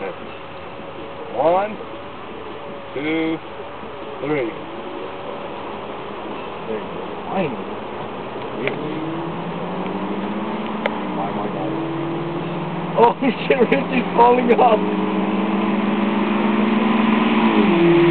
1, 2, 3. Finally. Oh shit, Richie's falling off.